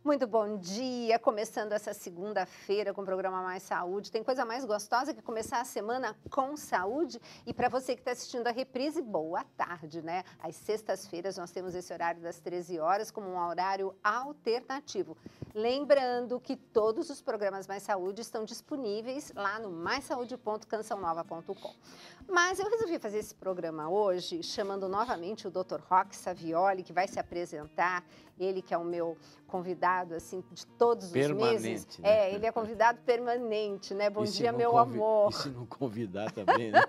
Muito bom dia, começando essa segunda-feira com o programa Mais Saúde. Tem coisa mais gostosa que começar a semana com saúde? E para você que está assistindo a reprise, boa tarde, né? Às sextas-feiras nós temos esse horário das 13 horas como um horário alternativo. Lembrando que todos os programas Mais Saúde estão disponíveis lá no maissaude.cançãonova.com. Mas eu resolvi fazer esse programa hoje chamando novamente o Dr. Roque Savioli, que vai se apresentar. Ele que é o meu convidado, assim, de todos os meses. Né? Ele é convidado permanente, né? Bom dia, meu amor. E se não convidar também, né?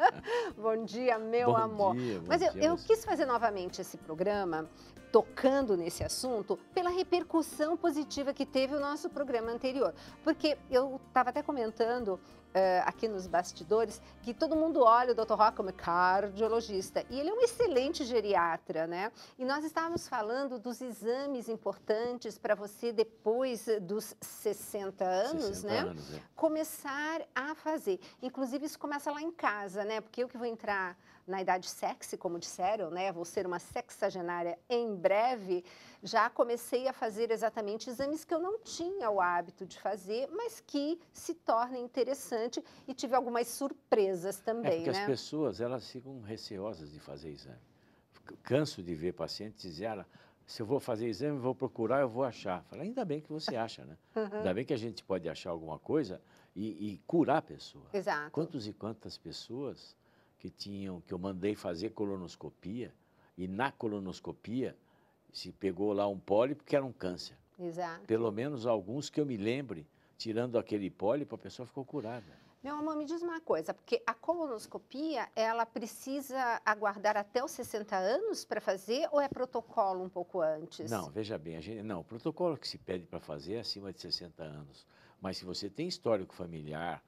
Bom dia, meu amor. Mas eu quis fazer novamente esse programa, tocando nesse assunto, pela repercussão positiva que teve o nosso programa anterior. Porque eu estava até comentando aqui nos bastidores, que todo mundo olha o Dr. Roque como cardiologista, e ele é um excelente geriatra, né? E nós estávamos falando dos exames importantes para você, depois dos 60 anos, né? Começar a fazer. Inclusive, isso começa lá em casa, né? Porque eu que vou entrar na idade sexy, como disseram, né? Vou ser uma sexagenária em breve. Já comecei a fazer exatamente exames que eu não tinha o hábito de fazer, mas que se tornem interessantes, e tive algumas surpresas também, porque né? as pessoas, elas ficam receosas de fazer exame. Canso de ver pacientes dizer, se eu vou fazer exame, vou procurar, eu vou achar. Fala, ainda bem que você acha, né? Ainda bem que a gente pode achar alguma coisa e curar a pessoa. Exato. Quantos e quantas pessoas que eu mandei fazer colonoscopia, e na colonoscopia se pegou lá um pólipo que era um câncer. Exato. Pelo menos alguns que eu me lembre, tirando aquele pólipo, a pessoa ficou curada. Meu amor, me diz uma coisa, porque a colonoscopia, ela precisa aguardar até os 60 anos para fazer, ou é protocolo um pouco antes? Não, veja bem, o protocolo que se pede para fazer é acima de 60 anos. Mas se você tem histórico familiar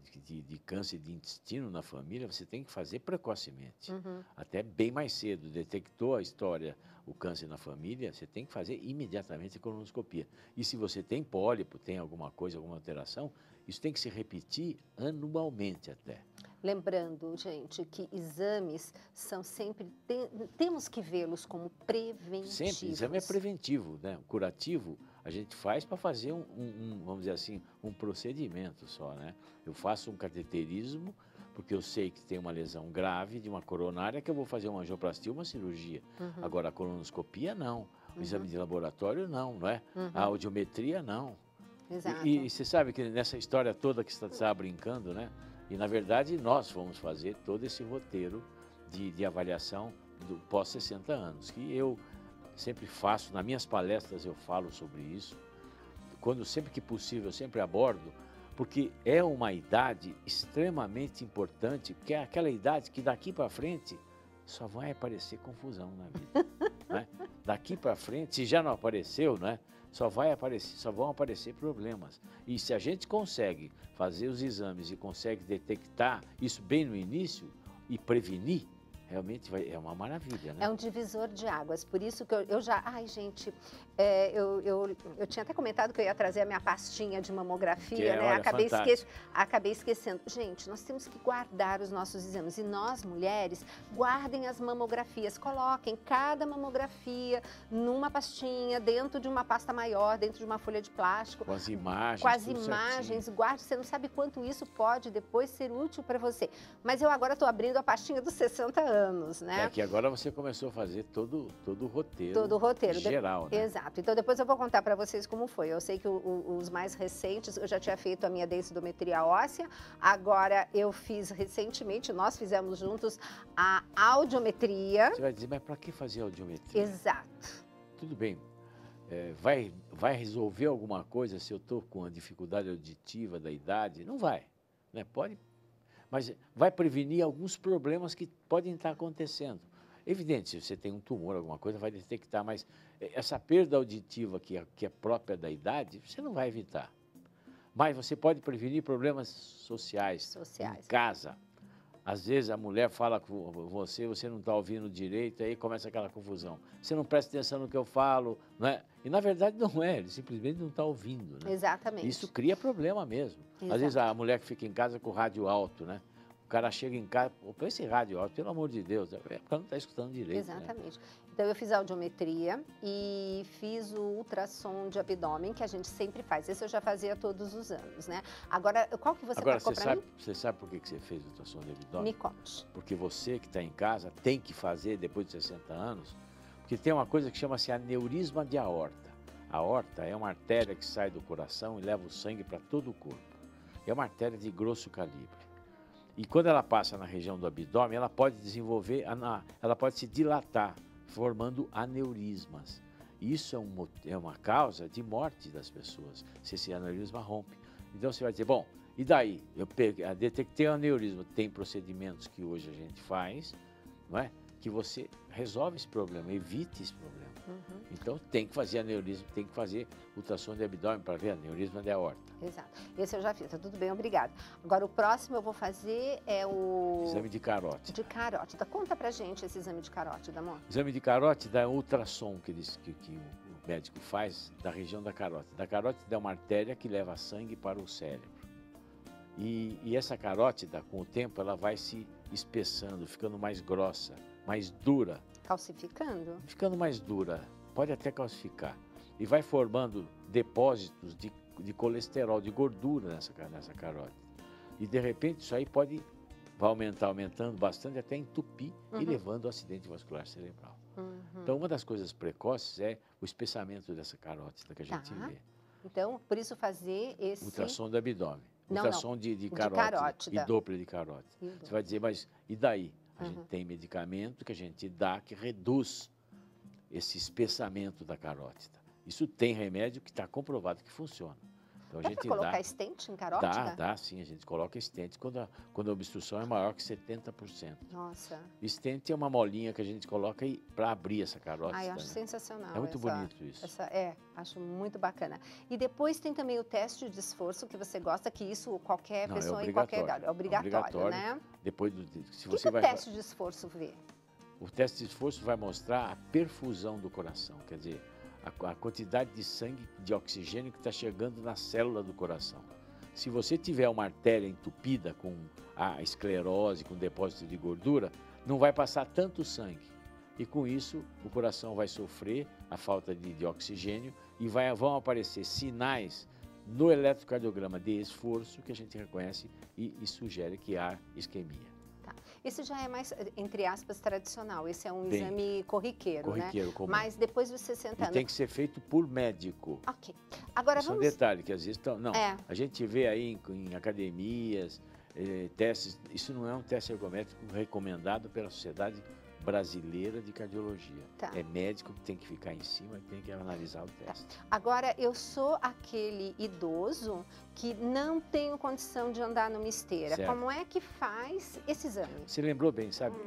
de câncer de intestino na família, você tem que fazer precocemente. Até bem mais cedo. Detectou a história, o câncer na família, você tem que fazer imediatamente a colonoscopia. E se você tem pólipo, tem alguma coisa, alguma alteração, isso tem que se repetir anualmente até. Lembrando, gente, que exames são sempre... Temos que vê-los como preventivos. Sempre, exame é preventivo, né? O curativo a gente faz para fazer vamos dizer assim, um procedimento só, né? Eu faço um cateterismo, porque eu sei que tem uma lesão grave de uma coronária, que eu vou fazer uma angioplastia, uma cirurgia. Agora, a colonoscopia, não. O exame de laboratório, não é? A audiometria, não. Exato. E você sabe que nessa história toda que você está brincando, né? E, na verdade, nós vamos fazer todo esse roteiro de avaliação do pós-60 anos, que eu sempre faço, nas minhas palestras eu falo sobre isso, sempre que possível eu sempre abordo, porque é uma idade extremamente importante, porque é aquela idade que daqui para frente só vai aparecer confusão na vida. Né? Daqui para frente, se já não apareceu, né? Só vão aparecer problemas. E se a gente consegue fazer os exames e consegue detectar isso bem no início e prevenir, realmente é uma maravilha, né? É um divisor de águas, por isso que eu já... Ai, gente, eu tinha até comentado que eu ia trazer a minha pastinha de mamografia, né? Acabei esquecendo. Gente, nós temos que guardar os nossos exames. E nós, mulheres, guardem as mamografias. Coloquem cada mamografia numa pastinha, dentro de uma pasta maior, dentro de uma folha de plástico. Com as imagens. Com as imagens, guarde. Você não sabe quanto isso pode depois ser útil para você. Mas eu agora estou abrindo a pastinha dos 60 anos, né? É que agora você começou a fazer todo o roteiro. Todo o roteiro. Geral, né? Exato. Então, depois eu vou contar para vocês como foi. Eu sei que os mais recentes, eu já tinha feito a minha densitometria óssea, agora eu fiz recentemente, nós fizemos juntos a audiometria. Você vai dizer, mas para que fazer audiometria? Exato. Tudo bem. Vai resolver alguma coisa se eu estou com a dificuldade auditiva da idade? Não vai. Né? Pode, mas vai prevenir alguns problemas que podem estar acontecendo. Evidente, se você tem um tumor, alguma coisa, vai detectar, mas essa perda auditiva que é própria da idade, você não vai evitar. Mas você pode prevenir problemas sociais. Em casa. Às vezes a mulher fala com você não está ouvindo direito, aí começa aquela confusão. Você não presta atenção no que eu falo, não é? E na verdade não é, ele simplesmente não está ouvindo. Né? Exatamente. Isso cria problema mesmo. Exato. Às vezes a mulher que fica em casa com o rádio alto, né? O cara chega em casa, põe esse rádio alto, pelo amor de Deus, é porque não está escutando direito. Exatamente. Né? Então, eu fiz a audiometria e fiz ultrassom de abdômen, que a gente sempre faz. Esse eu já fazia todos os anos, né? Agora, qual que você marcou para mim? Você sabe por que você fez o ultrassom de abdômen? Me conte. Porque você que está em casa tem que fazer depois de 60 anos, porque tem uma coisa que chama-se aneurisma de aorta. A aorta é uma artéria que sai do coração e leva o sangue para todo o corpo. É uma artéria de grosso calibre. E quando ela passa na região do abdômen, ela pode desenvolver, ela pode se dilatar, formando aneurismas. Isso é uma causa de morte das pessoas, se esse aneurisma rompe. Então você vai dizer, bom, e daí? Eu detectei o aneurisma, tem procedimentos que hoje a gente faz, não é? Que você resolve esse problema, evite esse problema. Uhum. Então tem que fazer aneurisma, tem que fazer ultrassom de abdômen para ver aneurisma de aorta. Exato. Esse eu já fiz, tá tudo bem, obrigada. Agora o próximo eu vou fazer é o... Exame de carótida. De carótida. Conta pra gente esse exame de carótida, amor. Exame de carótida é um ultrassom que o médico faz da região da carótida. Da carótida é uma artéria que leva sangue para o cérebro. E essa carótida, com o tempo, ela vai se espessando, ficando mais grossa, mais dura. Calcificando? Ficando mais dura, pode até calcificar. E vai formando depósitos de colesterol, de gordura nessa carótida. E de repente isso aí vai aumentando bastante, até entupir e levando ao acidente vascular cerebral. Então uma das coisas precoces é o espessamento dessa carótida que a gente vê. Então, por isso fazer esse... Ultrassom do abdômen. Ultrassom de carótida e Doppler de carótida. Você vai dizer, mas e daí? A gente tem medicamento que a gente dá que reduz esse espessamento da carótida. Isso tem remédio que está comprovado que funciona. Então, dá para colocar stent em carótida? Dá sim, a gente coloca stent quando a obstrução é maior que 70%. Nossa. Stent é uma molinha que a gente coloca para abrir essa carótida. Eu acho sensacional. É muito bonito isso. Acho muito bacana. E depois tem também o teste de esforço que você gosta, que isso qualquer pessoa em qualquer idade. É obrigatório, né? Depois se você vai... O teste de esforço vê? O teste de esforço vai mostrar a perfusão do coração, quer dizer, a quantidade de sangue, de oxigênio que está chegando na célula do coração. Se você tiver uma artéria entupida com a esclerose, com depósito de gordura, não vai passar tanto sangue. E com isso, o coração vai sofrer a falta de oxigênio e vão aparecer sinais no eletrocardiograma de esforço que a gente reconhece e sugere que há isquemia. Esse já é mais, entre aspas, tradicional. Esse é um exame corriqueiro, né? Comum. Mas depois dos 60 anos... tem que ser feito por médico. Ok. Agora vamos... Isso é um detalhe, que às vezes... A gente vê aí em academias, testes... Isso não é um teste ergométrico recomendado pela Sociedade Brasileira de Cardiologia. É médico que tem que ficar em cima e tem que analisar o teste. Agora, eu sou aquele idoso que não tenho condição de andar numa esteira. Certo. Como é que faz esse exame? Você lembrou bem, sabe?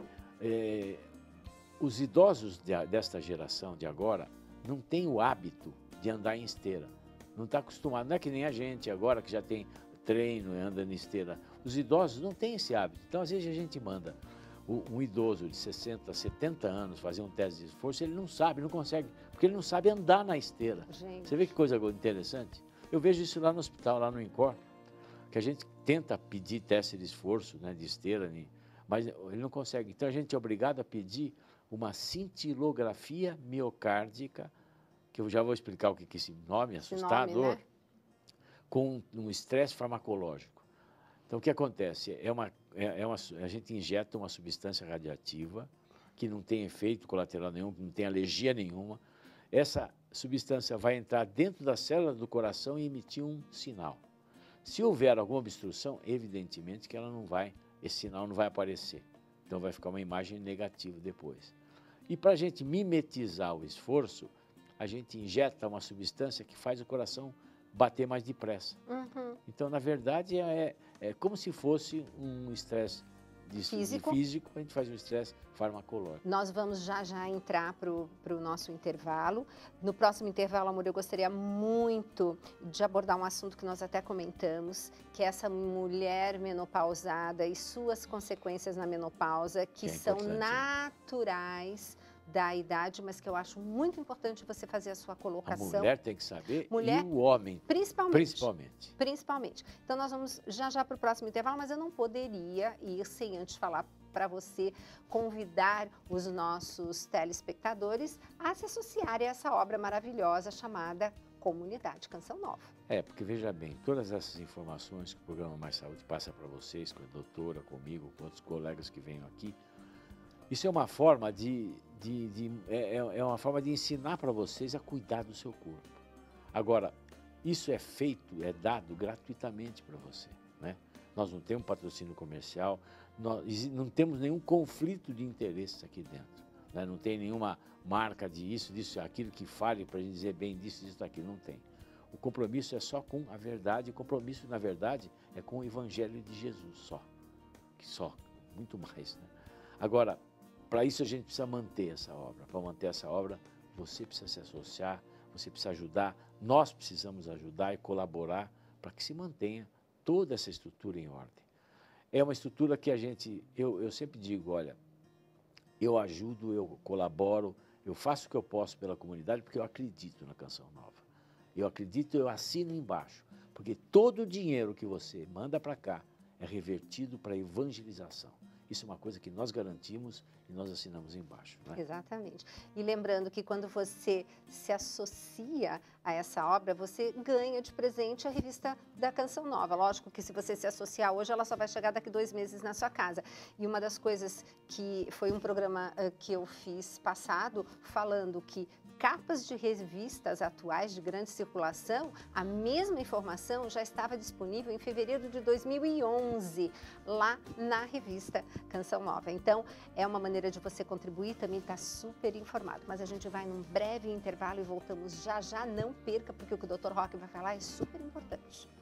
Os idosos desta geração de agora não têm o hábito de andar em esteira. Não está acostumado. Não é que nem a gente agora que já tem treino e anda em esteira. Os idosos não têm esse hábito. Então, às vezes, a gente manda um idoso de 60, 70 anos fazer um teste de esforço, ele não sabe, não consegue, porque ele não sabe andar na esteira. Gente. Você vê que coisa interessante? Eu vejo isso lá no hospital, lá no INCOR, que a gente tenta pedir teste de esforço, né, de esteira, mas ele não consegue. Então a gente é obrigado a pedir uma cintilografia miocárdica, que eu já vou explicar o que é esse nome assustador, né? Com um estresse farmacológico. Então o que acontece? A gente injeta uma substância radiativa que não tem efeito colateral nenhum, não tem alergia nenhuma. Essa substância vai entrar dentro da célula do coração e emitir um sinal. Se houver alguma obstrução, evidentemente que esse sinal não vai aparecer. Então vai ficar uma imagem negativa depois. E para a gente mimetizar o esforço, a gente injeta uma substância que faz o coração bater mais depressa. Então, na verdade, é como se fosse um estresse físico, a gente faz um estresse farmacológico. Nós vamos já entrar para o nosso intervalo. No próximo intervalo, amor, eu gostaria muito de abordar um assunto que nós até comentamos, que é essa mulher menopausada e suas consequências na menopausa, que são naturais da idade, mas que eu acho muito importante você fazer a sua colocação. A mulher tem que saber e o homem, principalmente. Então nós vamos já para o próximo intervalo, mas eu não poderia ir sem antes falar para você convidar os nossos telespectadores a se associarem a essa obra maravilhosa chamada Comunidade Canção Nova. Porque veja bem, todas essas informações que o programa Mais Saúde passa para vocês, com a doutora, comigo, com outros colegas que venham aqui, isso é uma forma é uma forma de ensinar para vocês a cuidar do seu corpo. Agora, isso é feito, é dado gratuitamente para você, né? Nós não temos patrocínio comercial, nós não temos nenhum conflito de interesses aqui dentro, né? Não tem nenhuma marca de isso, disso, aquilo que fale para a gente dizer bem disso, disso, daquilo, não tem. O compromisso é só com a verdade, o compromisso, na verdade, é com o Evangelho de Jesus, só, muito mais, né? Agora, para isso a gente precisa manter essa obra. Para manter essa obra, você precisa se associar, você precisa ajudar, nós precisamos ajudar e colaborar para que se mantenha toda essa estrutura em ordem. É uma estrutura que eu sempre digo, olha, eu ajudo, eu colaboro, eu faço o que eu posso pela comunidade porque eu acredito na Canção Nova. Eu acredito, eu assino embaixo, porque todo o dinheiro que você manda para cá é revertido para a evangelização. Isso é uma coisa que nós garantimos e nós assinamos embaixo, né? Exatamente. E lembrando que quando você se associa a essa obra, você ganha de presente a revista da Canção Nova. Lógico que se você se associar hoje, ela só vai chegar daqui 2 meses na sua casa. E uma das coisas que foi um programa que eu fiz passado, falando que capas de revistas atuais de grande circulação, a mesma informação já estava disponível em fevereiro de 2011, lá na revista Canção Nova. Então, é uma maneira de você contribuir, também está super informado. Mas a gente vai num breve intervalo e voltamos já já. Não perca, porque o que o Dr. Roque vai falar é super importante.